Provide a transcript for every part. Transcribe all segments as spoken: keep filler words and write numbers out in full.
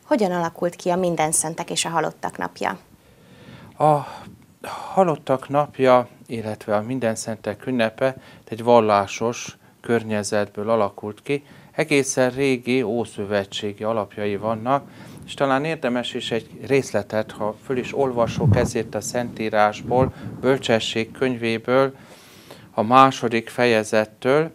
Hogyan alakult ki a Mindenszentek és a Halottak napja? A Halottak napja, illetve a Mindenszentek ünnepe egy vallásos környezetből alakult ki. Egészen régi ószövetségi alapjai vannak, és talán érdemes is egy részletet, ha föl is olvasok ezért a Szentírásból, Bölcsesség könyvéből, a második fejezettől,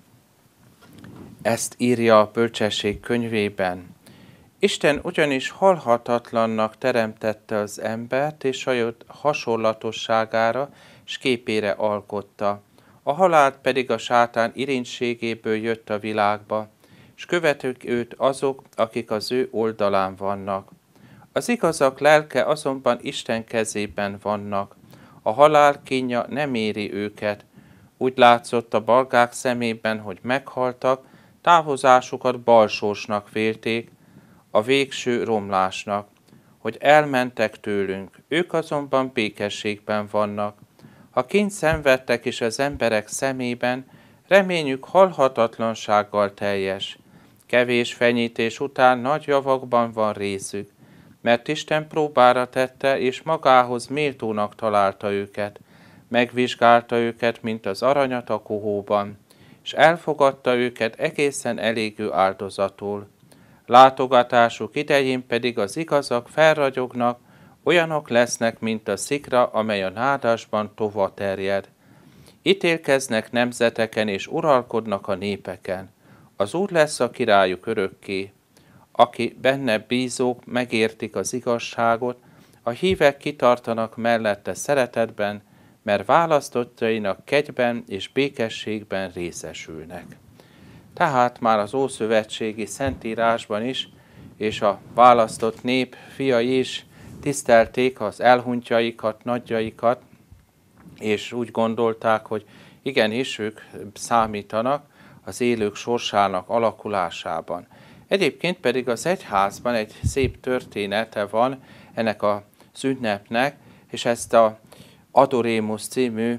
ezt írja a Bölcsesség könyvében. Isten ugyanis halhatatlannak teremtette az embert, és saját hasonlatosságára és képére alkotta. A halált pedig a sátán irénységéből jött a világba, és követők őt azok, akik az ő oldalán vannak. Az igazak lelke azonban Isten kezében vannak. A halál kínja nem éri őket. Úgy látszott a balgák szemében, hogy meghaltak, távozásukat balsósnak vélték, a végső romlásnak, hogy elmentek tőlünk, ők azonban békességben vannak. Ha kint szenvedtek is az emberek szemében, reményük halhatatlansággal teljes. Kevés fenyítés után nagy javakban van részük, mert Isten próbára tette, és magához méltónak találta őket. Megvizsgálta őket, mint az aranyat a kohóban, és elfogadta őket egészen elégő áldozatul. Látogatásuk idején pedig az igazak felragyognak, olyanok lesznek, mint a szikra, amely a nádasban tova terjed. Ítélkeznek nemzeteken és uralkodnak a népeken. Az Úr lesz a királyuk örökké. Aki benne bízók megértik az igazságot, a hívek kitartanak mellette szeretetben, mert választottainak kegyben és békességben részesülnek. Tehát már az ószövetségi Szentírásban is, és a választott nép fiai is tisztelték az elhunytjaikat, nagyjaikat, és úgy gondolták, hogy igenis ők számítanak az élők sorsának alakulásában. Egyébként pedig az egyházban egy szép története van ennek az ünnepnek, és ezt a Adorémus című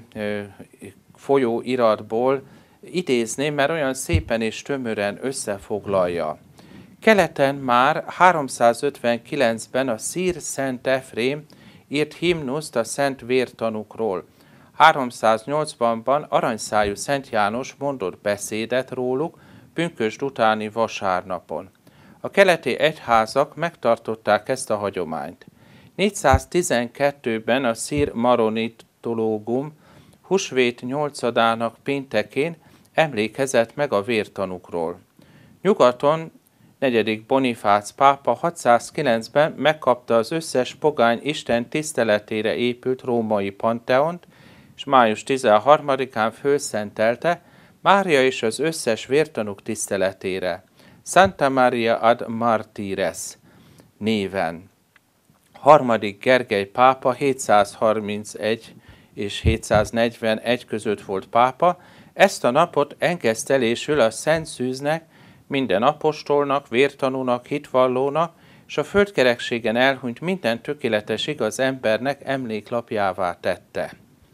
folyóiratból idézném, mert olyan szépen és tömören összefoglalja. Keleten már háromszázötvenkilencben a szír Szent Efrém írt himnuszt a szent vértanúkról. háromszáznyolcvanban aranyszájú Szent János mondott beszédet róluk pünkösd utáni vasárnapon. A keleti egyházak megtartották ezt a hagyományt. négyszáztizenkettőben a szír maronitológum húsvét nyolcadának péntekén emlékezett meg a vértanúkról. Nyugaton negyedik Bonifác pápa hatszázkilencben megkapta az összes pogány Isten tiszteletére épült római panteont, és május tizenharmadikán fölszentelte Mária és az összes vértanúk tiszteletére, Santa Maria ad Martires néven. Harmadik Gergely pápa hétszázharmincegy és hétszáznegyvenegy között volt pápa, ezt a napot engesztelésül a Szent Szűznek, minden apostolnak, vértanúnak, hitvallónak, és a földkerekségen elhunyt minden tökéletes igaz embernek emléklapjává tette.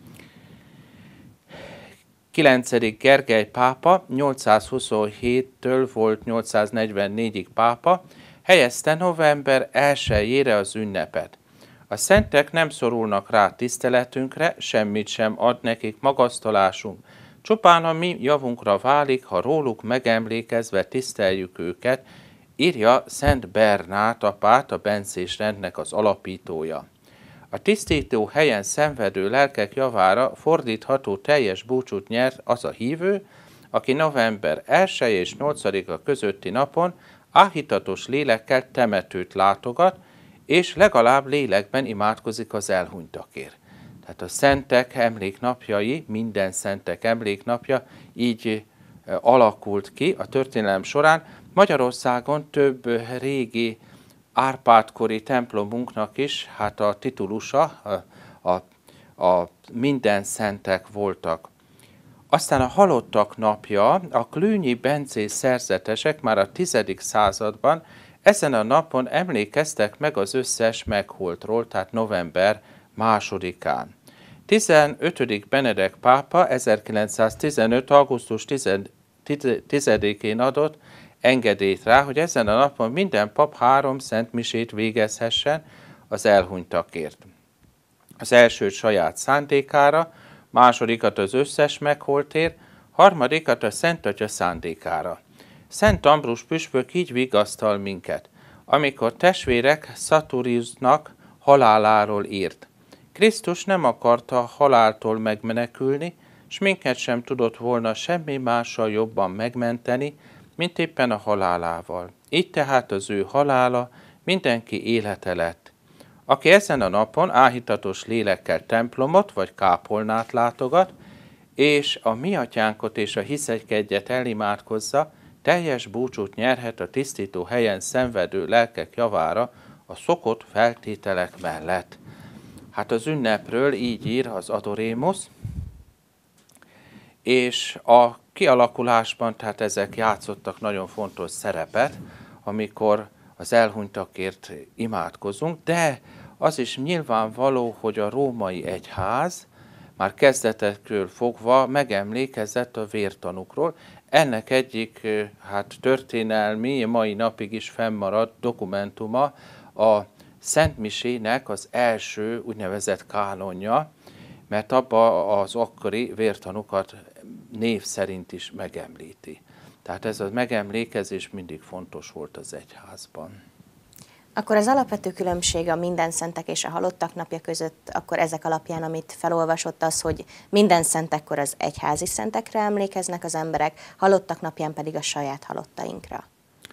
kilencedik Gergely pápa nyolcszázhuszonhéttől volt nyolcszáznegyvennégyig pápa, helyezte november elsejére az ünnepet. A szentek nem szorulnak rá tiszteletünkre, semmit sem ad nekik magasztalásunk, csupán a mi javunkra válik, ha róluk megemlékezve tiszteljük őket, írja Szent Bernát apát, a bencés rendnek az alapítója. A tisztító helyen szenvedő lelkek javára fordítható teljes búcsút nyert az a hívő, aki november elseje és nyolcadika közötti napon áhítatos lélekkel temetőt látogat, és legalább lélekben imádkozik az elhunytakért. Tehát a szentek emléknapjai, minden szentek emléknapja így alakult ki a történelem során. Magyarországon több régi Árpád-kori templomunknak is hát a titulusa, a, a, a minden szentek voltak. Aztán a halottak napja, a klünyi bencés szerzetesek már a tizedik században ezen a napon emlékeztek meg az összes megholtról, tehát november másodikán. tizenötödik Benedek pápa ezerkilencszáztizenöt. augusztus tizedikén adott engedélyt rá, hogy ezen a napon minden pap három szentmisét végezhessen az elhunytakért. Az elsőt saját szándékára, másodikat az összes megholtért, harmadikat a Szent Atya szándékára. Szent Ambrus püspök így vigasztal minket, amikor testvérek Szaturiusnak haláláról írt. Krisztus nem akarta haláltól megmenekülni, s minket sem tudott volna semmi mással jobban megmenteni, mint éppen a halálával. Így tehát az ő halála mindenki élete lett. Aki ezen a napon áhítatos lélekkel templomot vagy kápolnát látogat, és a mi atyánkot és a hiszegykedjet elimádkozza, teljes búcsút nyerhet a tisztító helyen szenvedő lelkek javára a szokott feltételek mellett. Hát az ünnepről így ír az Adorémus, és a kialakulásban, tehát ezek játszottak nagyon fontos szerepet, amikor az elhunytakért imádkozunk, de az is nyilvánvaló, hogy a római egyház már kezdetektől fogva megemlékezett a vértanúkról. Ennek egyik hát, történelmi, mai napig is fennmaradt dokumentuma a Szentmisének az első úgynevezett kánonja, mert abba az akkori vértanúkat név szerint is megemlíti. Tehát ez a megemlékezés mindig fontos volt az egyházban. Akkor az alapvető különbség a minden szentek és a halottak napja között, akkor ezek alapján, amit felolvasott, az, hogy minden szentekkor az egyházi szentekre emlékeznek az emberek, halottak napján pedig a saját halottainkra.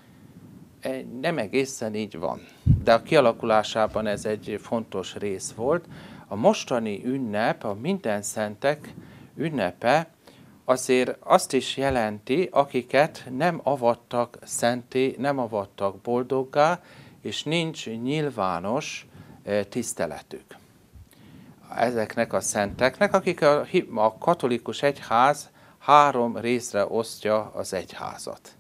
Nem egészen így van, de a kialakulásában ez egy fontos rész volt. A mostani ünnep, a minden szentek ünnepe azért azt is jelenti, akiket nem avattak szenté, nem avattak boldoggá, és nincs nyilvános tiszteletük ezeknek a szenteknek, akik a, a katolikus egyház három részre osztja az egyházat.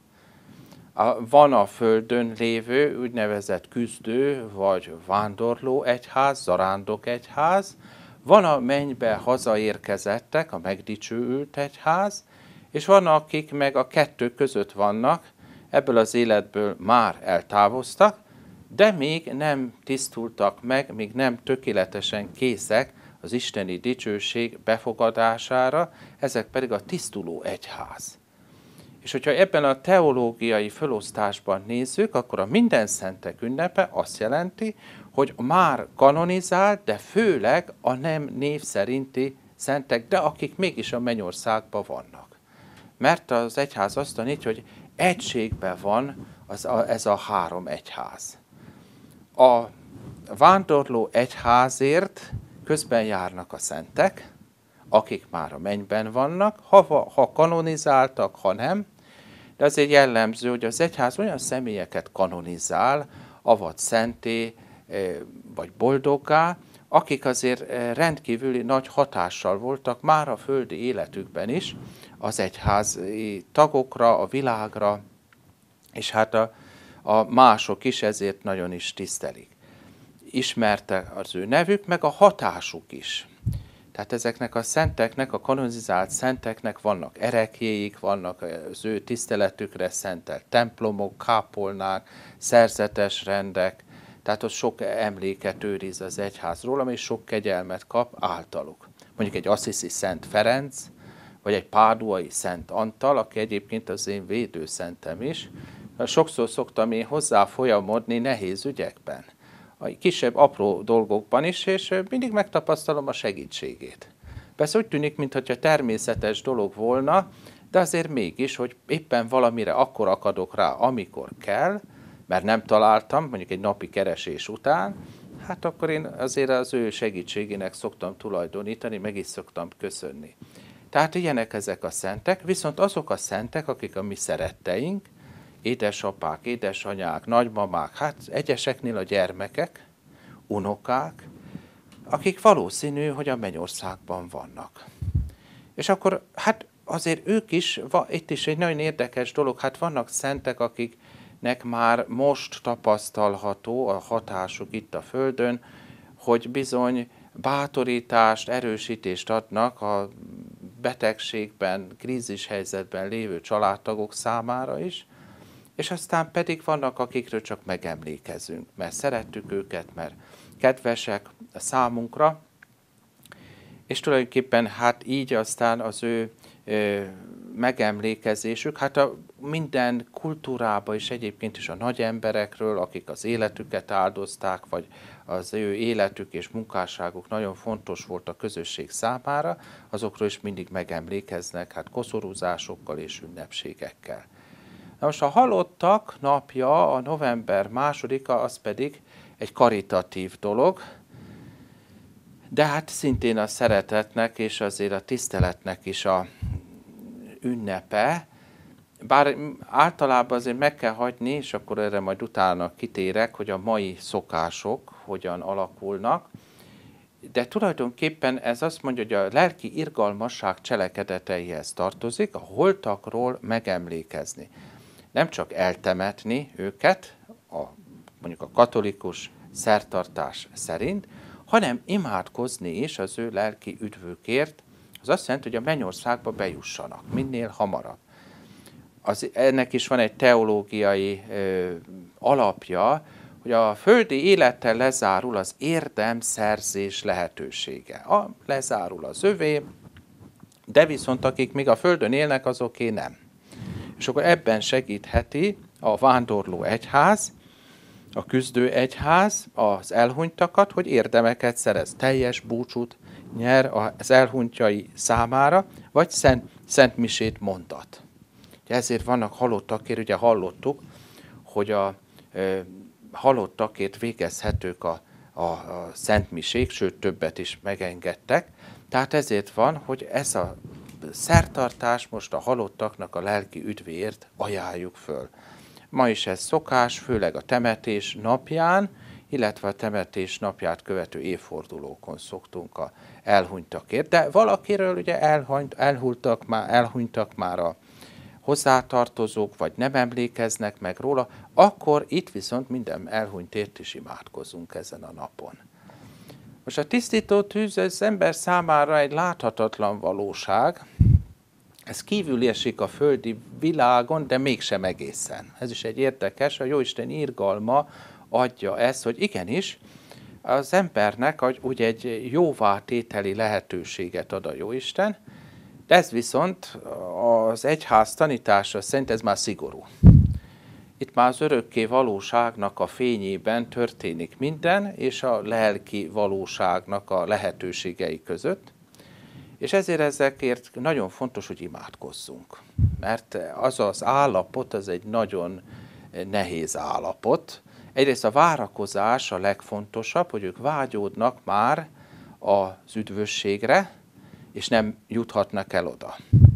A, van a földön lévő úgynevezett küzdő vagy vándorló egyház, zarándok egyház, van a mennybe hazaérkezettek, a megdicsőült egyház, és van akik meg a kettő között vannak, ebből az életből már eltávoztak, de még nem tisztultak meg, még nem tökéletesen készek az isteni dicsőség befogadására, ezek pedig a tisztuló egyház. És hogyha ebben a teológiai felosztásban nézzük, akkor a minden szentek ünnepe azt jelenti, hogy már kanonizált, de főleg a nem név szerinti szentek, de akik mégis a mennyországban vannak. Mert az egyház azt tanítja, hogy egységben van az a, ez a három egyház. A vándorló egyházért közben járnak a szentek, akik már a mennyben vannak, ha, ha kanonizáltak, ha nem, de azért jellemző, hogy az egyház olyan személyeket kanonizál, avat szenté, vagy boldoggá, akik azért rendkívüli nagy hatással voltak már a földi életükben is az egyházi tagokra, a világra, és hát a, a mások is ezért nagyon is tisztelik. Ismerte az ő nevük, meg a hatásuk is. Tehát ezeknek a szenteknek, a kanonizált szenteknek vannak ereklyéik, vannak az ő tiszteletükre szentelt templomok, kápolnák, szerzetes rendek, tehát ott sok emléket őriz az egyházról, és sok kegyelmet kap általuk. Mondjuk egy assziszi Szent Ferenc, vagy egy páduai Szent Antal, aki egyébként az én védőszentem is. Sokszor szoktam én hozzá folyamodni nehéz ügyekben, a kisebb, apró dolgokban is, és mindig megtapasztalom a segítségét. Persze úgy tűnik, mintha természetes dolog volna, de azért mégis, hogy éppen valamire akkor akadok rá, amikor kell, mert nem találtam, mondjuk egy napi keresés után, hát akkor én azért az ő segítségének szoktam tulajdonítani, meg is szoktam köszönni. Tehát ilyenek ezek a szentek, viszont azok a szentek, akik a mi szeretteink, édesapák, édesanyák, nagymamák, hát egyeseknél a gyermekek, unokák, akik valószínű, hogy a mennyországban vannak. És akkor hát azért ők is, itt is egy nagyon érdekes dolog, hát vannak szentek, akiknek már most tapasztalható a hatásuk itt a Földön, hogy bizony bátorítást, erősítést adnak a betegségben, krízishelyzetben lévő családtagok számára is, és aztán pedig vannak, akikről csak megemlékezünk, mert szerettük őket, mert kedvesek a számunkra, és tulajdonképpen hát így aztán az ő ö, megemlékezésük, hát a minden kultúrában is egyébként is a nagy emberekről, akik az életüket áldozták, vagy az ő életük és munkásságuk nagyon fontos volt a közösség számára, azokról is mindig megemlékeznek, hát koszorúzásokkal és ünnepségekkel. Na most a halottak napja, a november másodika, az pedig egy karitatív dolog, de hát szintén a szeretetnek és azért a tiszteletnek is a ünnepe, bár általában azért meg kell hagyni, és akkor erre majd utána kitérek, hogy a mai szokások hogyan alakulnak, de tulajdonképpen ez azt mondja, hogy a lelki irgalmasság cselekedeteihez tartozik, a holtakról megemlékezni. Nem csak eltemetni őket, a, mondjuk a katolikus szertartás szerint, hanem imádkozni is az ő lelki üdvükért. Az azt jelenti, hogy a mennyországba bejussanak, minél hamarabb. Az, ennek is van egy teológiai ö, alapja, hogy a földi élettel lezárul az érdemszerzés lehetősége. A, lezárul az övé, de viszont akik még a földön élnek, azoké nem. És akkor ebben segítheti a vándorló egyház, a küzdő egyház az elhunytakat, hogy érdemeket szerez, teljes búcsút nyer az elhunytjai számára, vagy szent, szent misét mondat. Ezért vannak halottakért, ugye hallottuk, hogy a e, halottakért végezhetők a, a, a szent misék, sőt többet is megengedtek. Tehát ezért van, hogy ez a szertartás most a halottaknak a lelki üdvéért ajánljuk föl. Ma is ez szokás, főleg a temetés napján, illetve a temetés napját követő évfordulókon szoktunk a elhunytakért. De valakiről ugye elhunyt, elhunytak, már, elhunytak már a hozzátartozók, vagy nem emlékeznek meg róla, akkor itt viszont minden elhunytért is imádkozunk ezen a napon. Most a tisztító tűz az ember számára egy láthatatlan valóság, ez kívül esik a földi világon, de mégsem egészen. Ez is egy érdekes, a Jóisten irgalma adja ezt, hogy igenis, az embernek úgy egy jóvátételi lehetőséget ad a Jóisten, de ez viszont az egyház tanítása szerint ez már szigorú. Itt már az örökké valóságnak a fényében történik minden, és a lelki valóságnak a lehetőségei között. És ezért ezekért nagyon fontos, hogy imádkozzunk. Mert az az állapot, az egy nagyon nehéz állapot. Egyrészt a várakozás a legfontosabb, hogy ők vágyódnak már az üdvösségre, és nem juthatnak el oda.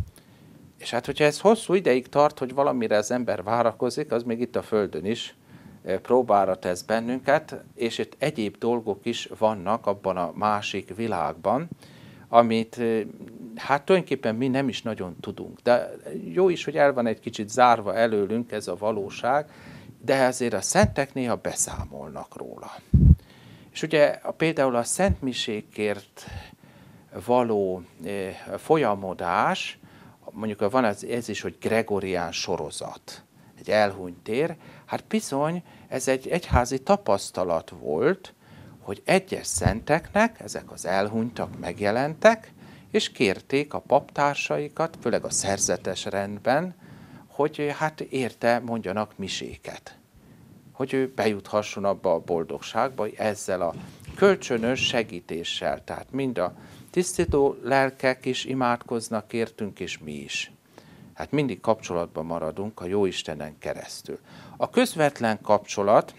És hát, hogyha ez hosszú ideig tart, hogy valamire az ember várakozik, az még itt a Földön is próbára tesz bennünket, és itt egyéb dolgok is vannak abban a másik világban, amit hát tulajdonképpen mi nem is nagyon tudunk. De jó is, hogy el van egy kicsit zárva előlünk ez a valóság, de azért a szentek néha beszámolnak róla. És ugye például a szentmisékért való folyamodás, mondjuk van az, ez is, hogy gregorián sorozat, egy elhunyt tér, hát bizony ez egy egyházi tapasztalat volt, hogy egyes szenteknek ezek az elhunytak megjelentek, és kérték a paptársaikat, főleg a szerzetes rendben, hogy hát érte mondjanak miséket. Hogy ő bejuthasson abba a boldogságba ezzel a kölcsönös segítéssel. Tehát mind a tisztító lelkek is imádkoznak értünk, és mi is. Hát mindig kapcsolatban maradunk a Jóistenen keresztül. A közvetlen kapcsolat,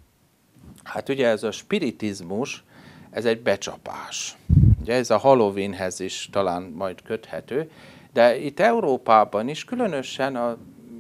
hát ugye ez a spiritizmus, ez egy becsapás. Ugye ez a Halloweenhez is talán majd köthető, de itt Európában is, különösen az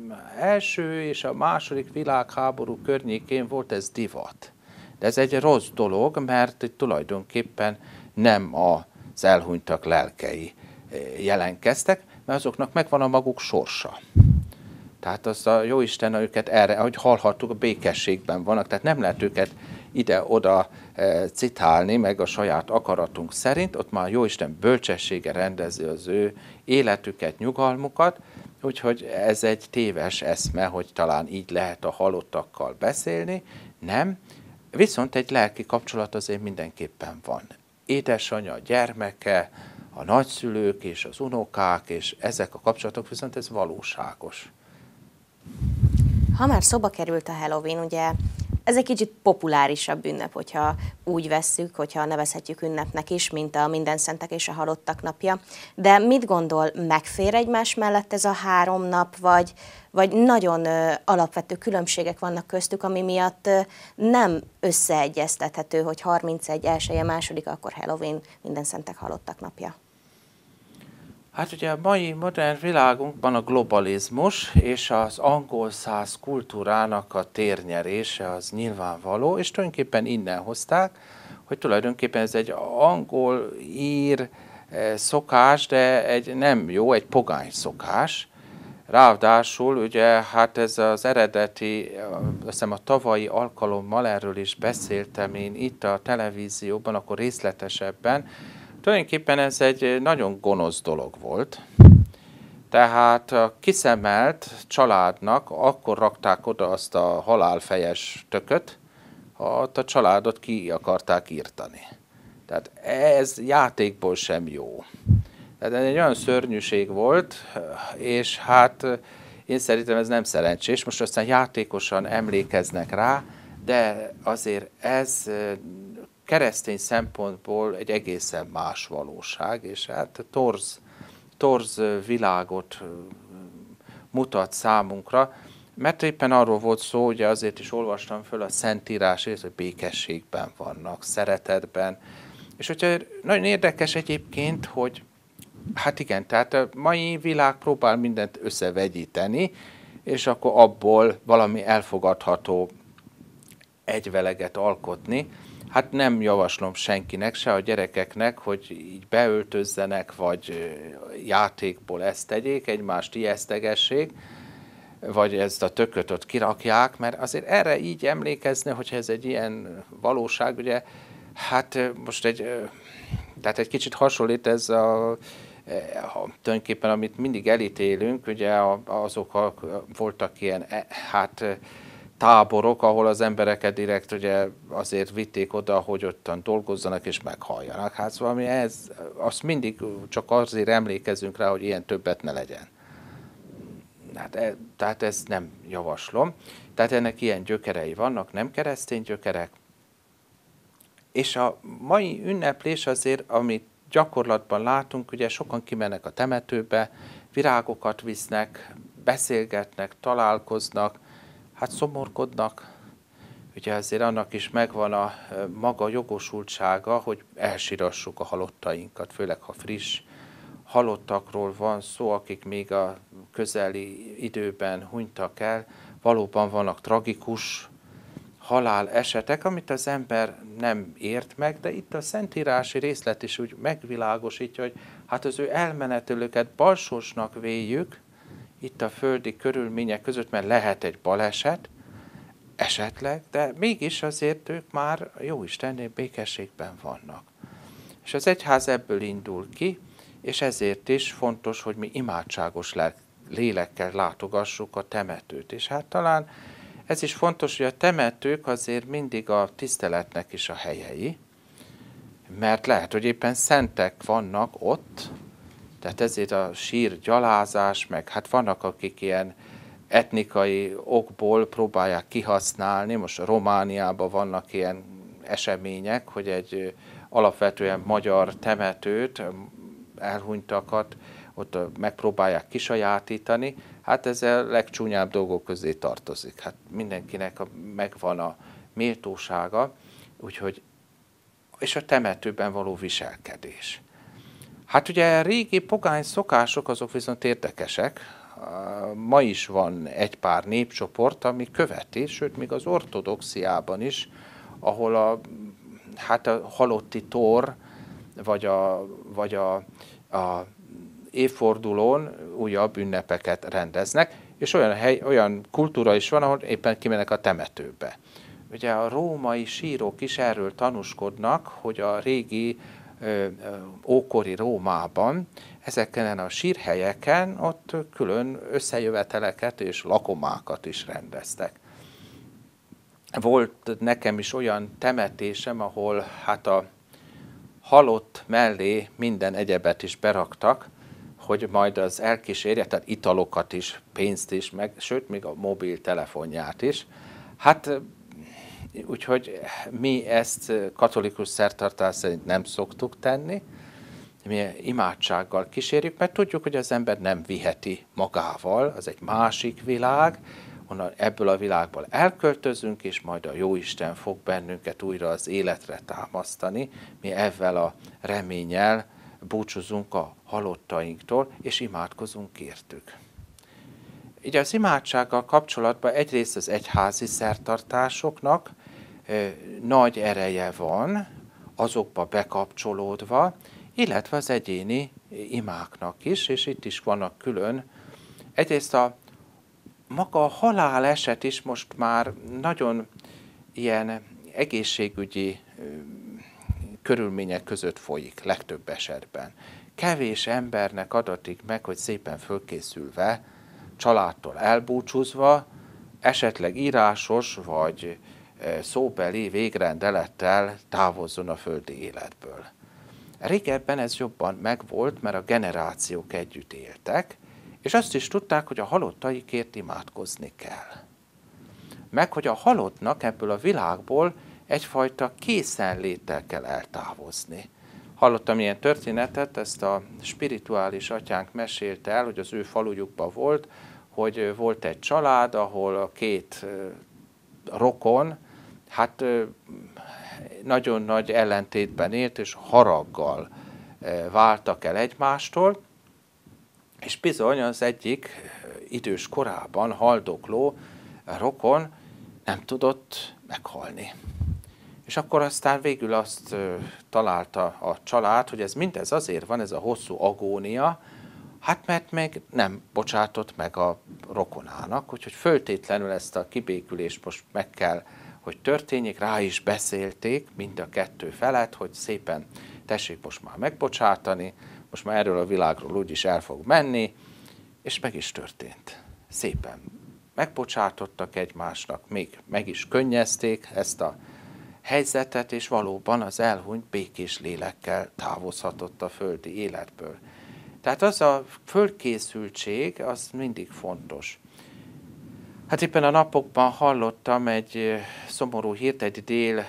első és a második világháború környékén volt ez divat. De ez egy rossz dolog, mert itt tulajdonképpen nem az elhunytak lelkei jelentkeztek, mert azoknak megvan a maguk sorsa. Tehát az a Jóisten őket erre, ahogy hallhattuk, a békességben vannak, tehát nem lehet őket ide-oda e, citálni, meg a saját akaratunk szerint, ott már a Jóisten bölcsessége rendezi az ő életüket, nyugalmukat, Úgyhogy ez egy téves eszme, hogy talán így lehet a halottakkal beszélni. Nem. Viszont egy lelki kapcsolat azért mindenképpen van. Édesanyja, gyermeke, a nagyszülők és az unokák, és ezek a kapcsolatok, viszont ez valóságos. Ha már szóba került a Halloween, ugye ez egy kicsit populárisabb ünnep, hogyha úgy vesszük, hogyha nevezhetjük ünnepnek is, mint a Mindenszentek és a Halottak napja. De mit gondol, megfér egymás mellett ez a három nap, vagy, vagy nagyon ö, alapvető különbségek vannak köztük, ami miatt ö, nem összeegyeztethető, hogy harmincegy elsője, második, akkor Halloween, Mindenszentek, Halottak napja? Hát ugye a mai modern világunkban a globalizmus és az angol száz kultúrának a térnyerése az nyilvánvaló, és tulajdonképpen innen hozták, hogy tulajdonképpen ez egy angol-ír szokás, de egy nem jó, egy pogány szokás. Ráadásul ugye hát ez az eredeti, azt hiszem a tavalyi alkalommal erről is beszéltem én itt a televízióban, akkor részletesebben. Tulajdonképpen ez egy nagyon gonosz dolog volt. Tehát a kiszemelt családnak akkor rakták oda azt a halálfejes tököt, ha ott a családot ki akarták írtani. Tehát ez játékból sem jó. Tehát ez egy olyan szörnyűség volt, és hát én szerintem ez nem szerencsés. Most aztán játékosan emlékeznek rá, de azért ez keresztény szempontból egy egészen más valóság, és hát torz, torz világot mutat számunkra, mert éppen arról volt szó, ugye azért is olvastam föl a Szentírás, hogy békességben vannak, szeretetben, és hogyha nagyon érdekes egyébként, hogy hát igen, tehát a mai világ próbál mindent összevegyíteni, és akkor abból valami elfogadható egyveleget alkotni. Hát nem javaslom senkinek, se a gyerekeknek, hogy így beöltözzenek, vagy játékból ezt tegyék, egymást ijesztegessék, vagy ezt a tököt ott kirakják, mert azért erre így emlékezni, hogyha ez egy ilyen valóság, ugye, hát most egy, tehát egy kicsit hasonlít ez a, a tulajdonképpen, amit mindig elítélünk, ugye azok voltak ilyen, hát táborok, ahol az embereket direkt ugye azért vitték oda, hogy ottan dolgozzanak és meghalljanak. Hát valami ez, azt mindig csak azért emlékezünk rá, hogy ilyen többet ne legyen. Hát, e, tehát ezt nem javaslom. Tehát ennek ilyen gyökerei vannak, nem keresztény gyökerek. És a mai ünneplés azért, amit gyakorlatban látunk, ugye sokan kimennek a temetőbe, virágokat visznek, beszélgetnek, találkoznak, hát szomorkodnak, ugye azért annak is megvan a maga jogosultsága, hogy elsírassuk a halottainkat, főleg ha friss halottakról van szó, akik még a közeli időben hunytak el. Valóban vannak tragikus halál esetek, amit az ember nem ért meg, de itt a szentírási részlet is úgy megvilágosítja, hogy hát az ő elmenetelőket balsorsnak véljük, itt a földi körülmények között, mert lehet egy baleset, esetleg, de mégis azért ők már Jóistennél békességben vannak. És az egyház ebből indul ki, és ezért is fontos, hogy mi imádságos lélekkel látogassuk a temetőt. És hát talán ez is fontos, hogy a temetők azért mindig a tiszteletnek is a helyei, mert lehet, hogy éppen szentek vannak ott, tehát ezért a sír gyalázás, meg hát vannak, akik ilyen etnikai okból próbálják kihasználni, most Romániában vannak ilyen események, hogy egy alapvetően magyar temetőt, elhunytakat ott megpróbálják kisajátítani, hát ez a legcsúnyább dolgok közé tartozik. Hát mindenkinek megvan a méltósága, úgyhogy, és a temetőben való viselkedés. Hát ugye a régi pogány szokások azok viszont érdekesek. Ma is van egy pár népcsoport, ami követi, sőt még az ortodoxiában is, ahol a, hát a halotti tor, vagy a, vagy a, a évfordulón újabb ünnepeket rendeznek, és olyan, hely, olyan kultúra is van, ahol éppen kimennek a temetőbe. Ugye a római sírok is erről tanúskodnak, hogy a régi ö, ö, ókori Rómában ezeken a sírhelyeken ott külön összejöveteleket és lakomákat is rendeztek. Volt nekem is olyan temetésem, ahol hát a halott mellé minden egyebet is beraktak, hogy majd az elkísérje, tehát italokat is, pénzt is, meg, sőt, még a mobiltelefonját is. Hát úgyhogy mi ezt katolikus szertartás szerint nem szoktuk tenni, mi imádsággal kísérjük, mert tudjuk, hogy az ember nem viheti magával, az egy másik világ, onnan ebből a világból elköltözünk, és majd a Jóisten fog bennünket újra az életre támasztani. Mi ezzel a reménnyel búcsúzunk a halottainktól, és imádkozunk értük. Így az imádsággal kapcsolatban egyrészt az egyházi szertartásoknak e, nagy ereje van, azokba bekapcsolódva, illetve az egyéni imáknak is, és itt is vannak külön. Egyrészt a maga a halál eset is most már nagyon ilyen egészségügyi körülmények között folyik legtöbb esetben. Kevés embernek adatik meg, hogy szépen fölkészülve, családtól elbúcsúzva, esetleg írásos vagy szóbeli végrendelettel távozzon a földi életből. Régebben ez jobban megvolt, mert a generációk együtt éltek, és azt is tudták, hogy a halottaikért imádkozni kell. Meg, hogy a halottnak ebből a világból egyfajta készenléttel kell eltávozni. Hallottam ilyen történetet, ezt a spirituális atyánk mesélte el, hogy az ő falujukban volt, hogy volt egy család, ahol a két rokon, hát nagyon nagy ellentétben élt, és haraggal váltak el egymástól, és bizony az egyik idős korában haldokló rokon nem tudott meghalni. És akkor aztán végül azt találta a család, hogy ez mindez azért van, ez a hosszú agónia, hát mert még nem bocsátott meg a rokonának, úgyhogy föltétlenül ezt a kibékülést most meg kell, hogy történjék, rá is beszélték mind a kettő felett, hogy szépen tessék most már megbocsátani, most már erről a világról úgyis el fog menni, és meg is történt. Szépen megbocsátottak egymásnak, még meg is könnyezték ezt a helyzetet, és valóban az elhunyt békés lélekkel távozhatott a földi életből. Tehát az a fölkészültség, az mindig fontos. Hát éppen a napokban hallottam egy szomorú hírt, egy dél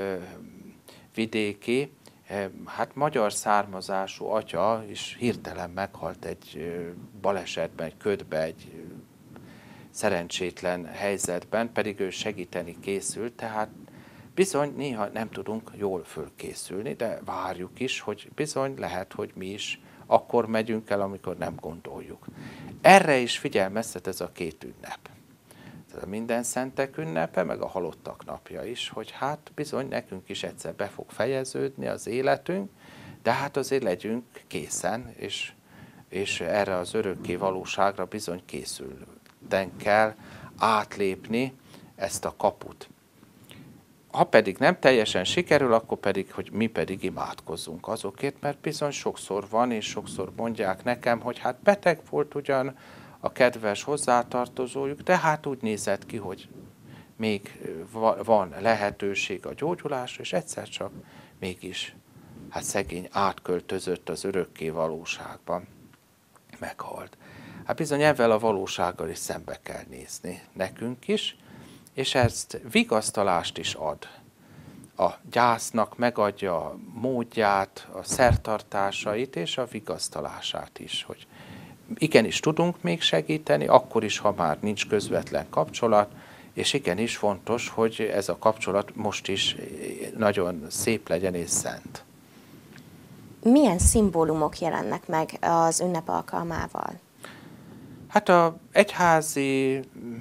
vidéki, hát magyar származású atya is hirtelen meghalt egy balesetben, egy ködbe, egy szerencsétlen helyzetben, pedig ő segíteni készült, tehát bizony néha nem tudunk jól fölkészülni, de várjuk is, hogy bizony lehet, hogy mi is akkor megyünk el, amikor nem gondoljuk. Erre is figyelmeztet ez a két ünnep. Ez a Mindenszentek ünnepe, meg a halottak napja is, hogy hát bizony nekünk is egyszer be fog fejeződni az életünk, de hát azért legyünk készen, és, és erre az örökké valóságra bizony készülten kell átlépni ezt a kaput. Ha pedig nem teljesen sikerül, akkor pedig, hogy mi pedig imádkozzunk azokért, mert bizony sokszor van, és sokszor mondják nekem, hogy hát beteg volt ugyan a kedves hozzátartozójuk, de hát úgy nézett ki, hogy még van lehetőség a gyógyulásra, és egyszer csak mégis hát szegény átköltözött az örökké valóságban, meghalt. Hát bizony ezzel a valósággal is szembe kell nézni nekünk is, és ezt vigasztalást is ad. A gyásznak megadja a módját, a szertartásait és a vigasztalását is, hogy igenis tudunk még segíteni, akkor is, ha már nincs közvetlen kapcsolat, és igenis fontos, hogy ez a kapcsolat most is nagyon szép legyen és szent. Milyen szimbólumok jelennek meg az ünnep alkalmával? Hát az egyházi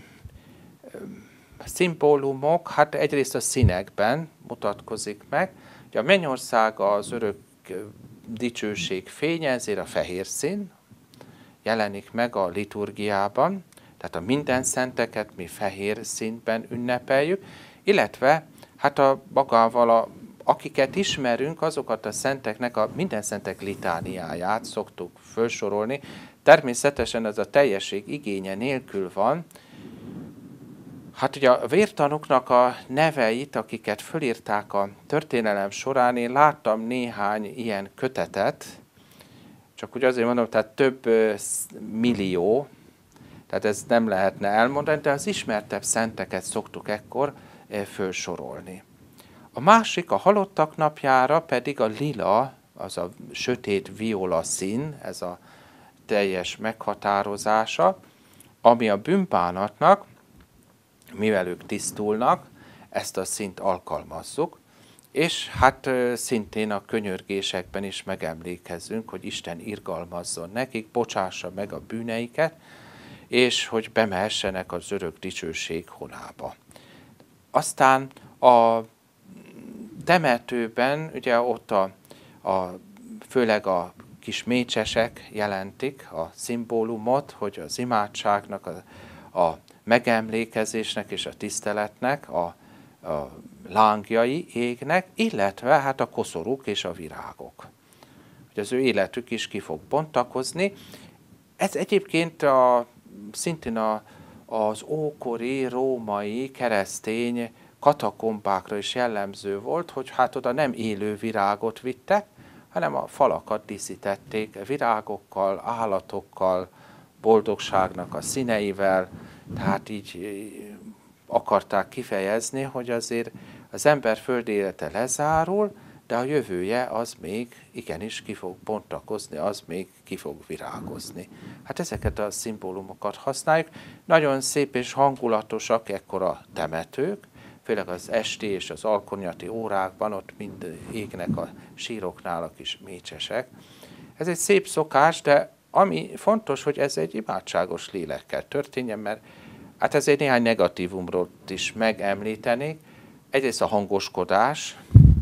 szimbólumok, hát egyrészt a színekben mutatkozik meg. Ugye a mennyország az örök dicsőség fénye, ezért a fehér szín jelenik meg a liturgiában, tehát a Mindenszenteket mi fehér színben ünnepeljük, illetve hát a magával a akiket ismerünk, azokat a szenteknek a minden szentek litániáját szoktuk felsorolni. Természetesen ez a teljesség igénye nélkül van. Hát ugye a vértanúknak a neveit, akiket fölírták a történelem során, én láttam néhány ilyen kötetet, csak úgy azért mondom, tehát több millió, tehát ez nem lehetne elmondani, de az ismertebb szenteket szoktuk ekkor felsorolni. A másik, a halottak napjára pedig a lila, az a sötét viola szín, ez a teljes meghatározása, ami a bűnbánatnak, mivel ők tisztulnak, ezt a színt alkalmazzuk, és hát szintén a könyörgésekben is megemlékezzünk, hogy Isten irgalmazzon nekik, bocsássa meg a bűneiket, és hogy bemehessenek az örök dicsőség honába. Aztán a temetőben, ugye ott a, a, főleg a kis mécsesek jelentik a szimbólumot, hogy az imádságnak, a, a megemlékezésnek és a tiszteletnek a, a lángjai égnek, illetve hát a koszorúk és a virágok. Hogy az ő életük is ki fog bontakozni. Ez egyébként a, szintén a, az ókori római keresztény katakombákra is jellemző volt, hogy hát oda nem élő virágot vittek, hanem a falakat díszítették virágokkal, állatokkal, boldogságnak a színeivel, tehát így akarták kifejezni, hogy azért az ember földi élete lezárul, de a jövője az még igenis ki fog bontakozni, az még ki fog virágozni. Hát ezeket a szimbólumokat használjuk. Nagyon szép és hangulatosak ekkor a temetők, főleg az esti és az alkonyati órákban, ott mind égnek a síroknál a kis mécsesek. Ez egy szép szokás, de ami fontos, hogy ez egy imádságos lélekkel történjen, mert hát ezért néhány negatívumról is megemlítenék. Egyrészt a hangoskodás,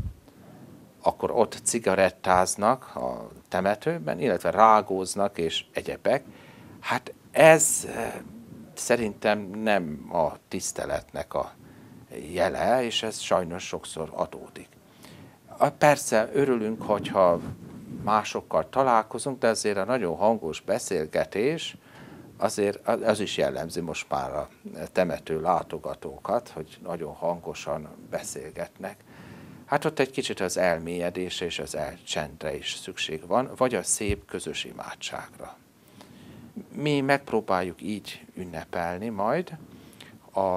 akkor ott cigarettáznak a temetőben, illetve rágóznak és egyebek. Hát ez szerintem nem a tiszteletnek a jele, és ez sajnos sokszor adódik. Persze örülünk, hogyha másokkal találkozunk, de azért a nagyon hangos beszélgetés, azért az is jellemzi most már a temető látogatókat, hogy nagyon hangosan beszélgetnek. Hát ott egy kicsit az elmélyedésre és az elcsendre is szükség van, vagy a szép közös imádságra. Mi megpróbáljuk így ünnepelni majd. A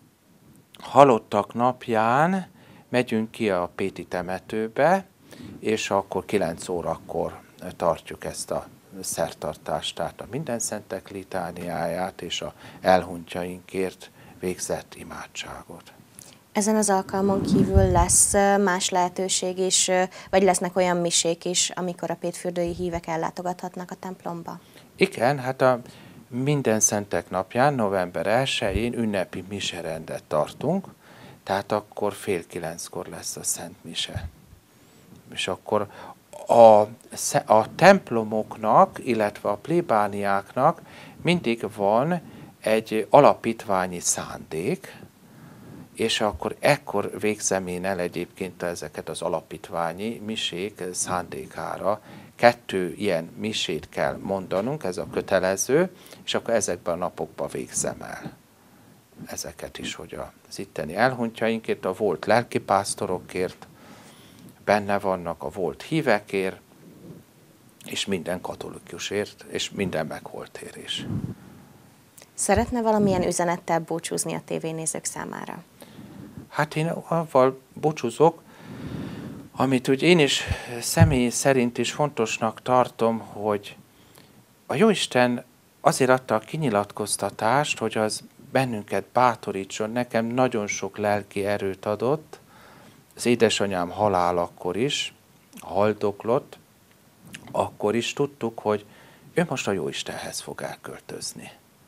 halottak napján megyünk ki a Péti temetőbe, és akkor kilenc órakor tartjuk ezt a szertartást, tehát a mindenszentek litániáját és a elhunytjainkért végzett imádságot. Ezen az alkalmon kívül lesz más lehetőség is, vagy lesznek olyan misék is, amikor a pétfürdői hívek ellátogathatnak a templomba? Igen, hát a mindenszentek napján, november elsején ünnepi miserendet tartunk, tehát akkor fél kilenckor lesz a Szent Mise. És akkor a, a templomoknak, illetve a plébániáknak mindig van egy alapítványi szándék, és akkor ekkor végzem én el egyébként ezeket az alapítványi misék szándékára. Kettő ilyen misét kell mondanunk, ez a kötelező, és akkor ezekben a napokban végzem el ezeket is, hogy az itteni elhunytjainkért, a volt lelkipásztorokért, benne vannak a volt hívekért, és minden katolikusért, és minden megholtért is. Szeretne valamilyen üzenettel búcsúzni a tévénézők számára? Hát én avval búcsúzok, amit úgy én is személy szerint is fontosnak tartom, hogy a Jóisten azért adta a kinyilatkoztatást, hogy az bennünket bátorítson. Nekem nagyon sok lelki erőt adott, az édesanyám halálakor is, haldoklott, akkor is tudtuk, hogy ő most a Jóistenhez fog elköltözni.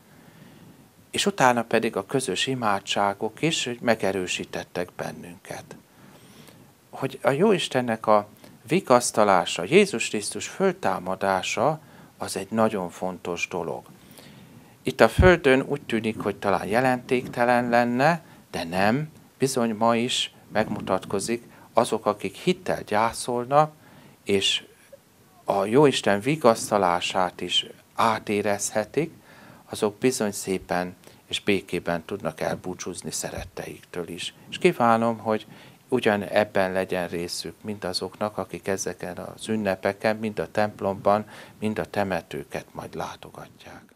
És utána pedig a közös imádságok is, hogy megerősítettek bennünket. Hogy a Jóistennek a vigasztalása, Jézus Krisztus föltámadása, az egy nagyon fontos dolog. Itt a Földön úgy tűnik, hogy talán jelentéktelen lenne, de nem, bizony ma is megmutatkozik azok, akik hittel gyászolnak, és a Jóisten vigasztalását is átérezhetik, azok bizony szépen és békében tudnak elbúcsúzni szeretteiktől is. És kívánom, hogy ugyan ebben legyen részük mindazoknak, akik ezeken az ünnepeken, mind a templomban, mind a temetőket majd látogatják.